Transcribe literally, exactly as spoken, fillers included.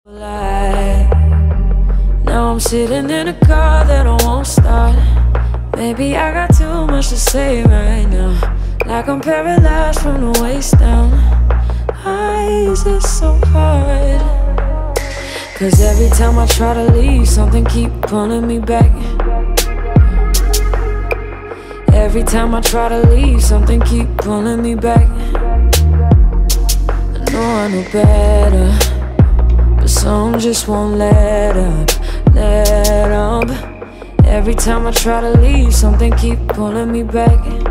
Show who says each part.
Speaker 1: Now I'm sitting in a car that I won't start. Maybe I got too much to say right now, like I'm paralyzed from the waist down. Why is it so hard? Cause every time I try to leave, something keep pulling me back. Every time I try to leave, something keep pulling me back. I know I know better, but some just won't let up, let up. Every time I try to leave, something keep pulling me back.